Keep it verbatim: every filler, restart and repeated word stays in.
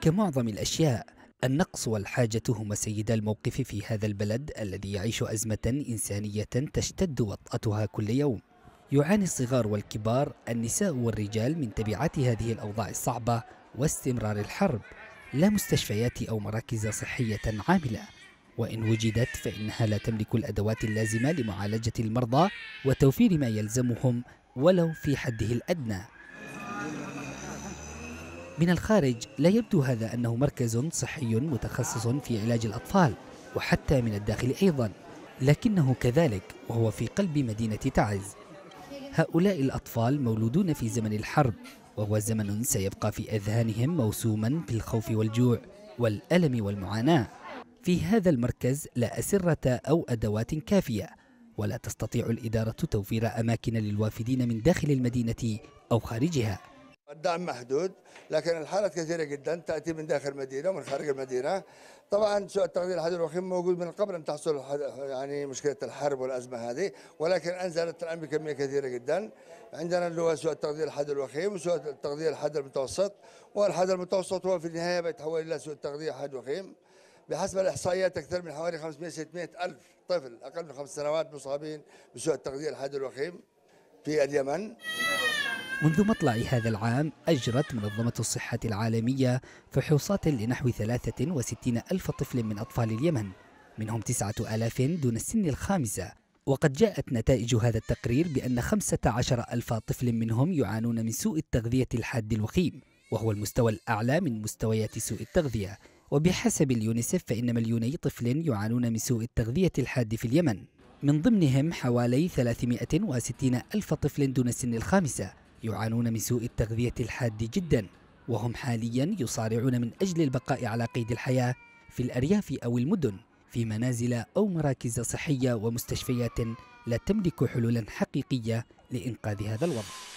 كمعظم الأشياء، النقص والحاجة هما سيدا الموقف في هذا البلد الذي يعيش أزمة إنسانية تشتد وطأتها كل يوم. يعاني الصغار والكبار، النساء والرجال، من تبعات هذه الأوضاع الصعبة واستمرار الحرب. لا مستشفيات أو مراكز صحية عاملة، وإن وجدت فإنها لا تملك الأدوات اللازمة لمعالجة المرضى وتوفير ما يلزمهم ولو في حده الأدنى. من الخارج لا يبدو هذا أنه مركز صحي متخصص في علاج الأطفال، وحتى من الداخل أيضا، لكنه كذلك وهو في قلب مدينة تعز. هؤلاء الأطفال مولودون في زمن الحرب، وهو زمن سيبقى في أذهانهم موسوما بالخوف والجوع والألم والمعاناة. في هذا المركز لا أسرة أو أدوات كافية، ولا تستطيع الإدارة توفير أماكن للوافدين من داخل المدينة أو خارجها. الدعم محدود، لكن الحالات كثيرة جدا تأتي من داخل المدينة ومن خارج المدينة. طبعا سوء التغذية الحاد الوخيم موجود من قبل أن تحصل يعني مشكلة الحرب والأزمة هذه، ولكن أنزلت الآن بكمية كثيرة جدا. عندنا اللي هو سوء التغذية الحاد الوخيم وسوء التغذية الحاد المتوسط، والحاد المتوسط هو في النهاية بيتحول إلى سوء التغذية الحاد الوخيم. بحسب الإحصائيات أكثر من حوالي خمسمئة ستمئة ألف طفل أقل من خمس سنوات مصابين بسوء التغذية الحاد الوخيم في اليمن. منذ مطلع هذا العام أجرت منظمة الصحة العالمية فحوصات لنحو ثلاثة وستين ألف طفل من أطفال اليمن، منهم تسعة آلاف دون السن الخامسة. وقد جاءت نتائج هذا التقرير بأن خمسة عشر ألف طفل منهم يعانون من سوء التغذية الحاد الوخيم، وهو المستوى الأعلى من مستويات سوء التغذية. وبحسب اليونيسف فإن مليوني طفل يعانون من سوء التغذية الحاد في اليمن، من ضمنهم حوالي ثلاثمئة وستين ألف طفل دون السن الخامسة يعانون من سوء التغذية الحاد جدا، وهم حاليا يصارعون من أجل البقاء على قيد الحياة في الأرياف أو المدن، في منازل أو مراكز صحية ومستشفيات لا تملك حلولا حقيقية لإنقاذ هذا الوضع.